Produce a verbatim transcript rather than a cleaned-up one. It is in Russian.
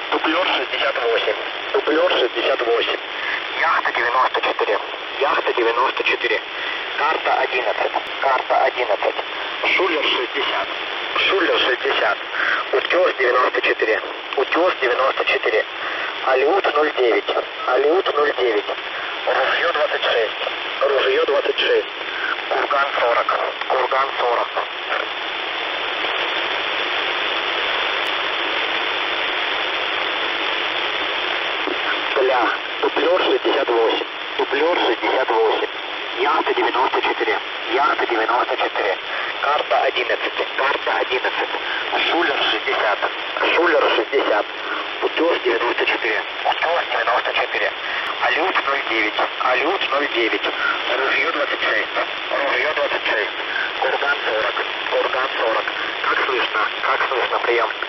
Дуплер шестьдесят восемь. Дуплер шестьдесят восемь. Яхта девяносто четыре. Яхта девяносто четыре. Карта одиннадцать. Карта одиннадцать. Шулер шестьдесят. Шулер шестьдесят. Утес девяносто четыре. Утес девяносто четыре. Алиут ноль девять. Алиут ноль девять. Ружье двадцать шесть. Ружье двадцать шесть. Курган сорок. Курган сорок. Для дуплер шестьдесят восемь. Дуплер шестьдесят восемь. Яхта девяносто четыре. Яхта девяносто четыре. Карта одиннадцать. Карта одиннадцать. Шулер шестьдесят. Шулер шестьдесят. Утес девяносто четыре. Утес девяносто четыре. Алют ноль девять. Алют ноль девять. Ружье двадцать шесть. Ружье двадцать шесть. Курган сорок. Курган сорок. Как слышно? Как слышно? Прием.